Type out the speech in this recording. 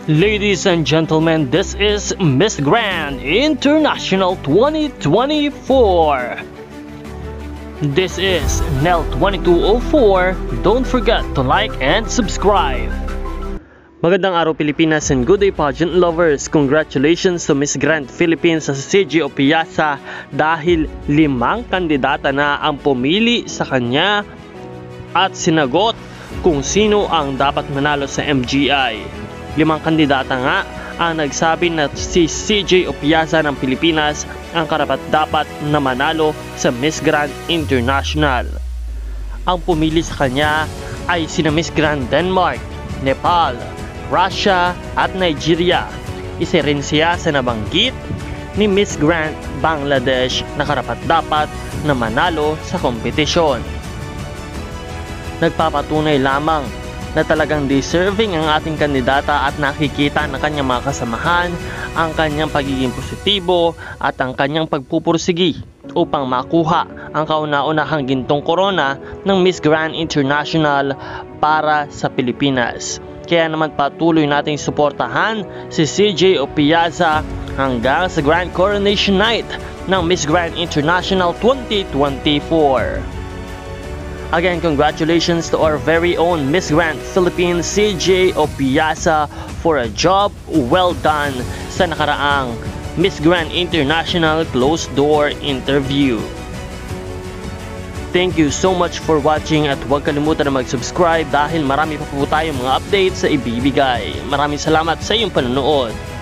Ladies and gentlemen, this is Miss Grand International 2024. This is Nell 2204. Don't forget to like and subscribe. Magandang araw Pilipinas and good day pageant lovers. Congratulations to Miss Grand Philippines sa CJ Opiasa dahil 5 kandidata na ang pumili sa kanya at sinagot kung sino ang dapat manalo sa MGI. 5 kandidata nga ang nagsabi na si CJ Opiasa ng Pilipinas ang karapat-dapat na manalo sa Miss Grand International. Ang pumili sa kanya ay sina Miss Grand Denmark, Nepal, Russia at Nigeria. Isa rin siya sa nabanggit ni Miss Grand Bangladesh na karapat-dapat na manalo sa kompetisyon. Nagpapatunay lamang na talagang deserving ang ating kandidata at nakikita ng kanyang mga kasamahan ang kanyang pagiging positibo at ang kanyang pagpupursigi upang makuha ang kauna-unahang gintong korona ng Miss Grand International para sa Pilipinas. Kaya naman patuloy nating suportahan si CJ Opiasa hanggang sa Grand Coronation Night ng Miss Grand International 2024. Again, congratulations to our very own Miss Grand Philippines CJ Opiasa for a job well done sa nakaraang Miss Grand International closed door interview. Thank you so much for watching at huwag kalimutan na mag-subscribe dahil marami pa po tayong mga updates sa ibibigay. Maraming salamat sa iyong panonood.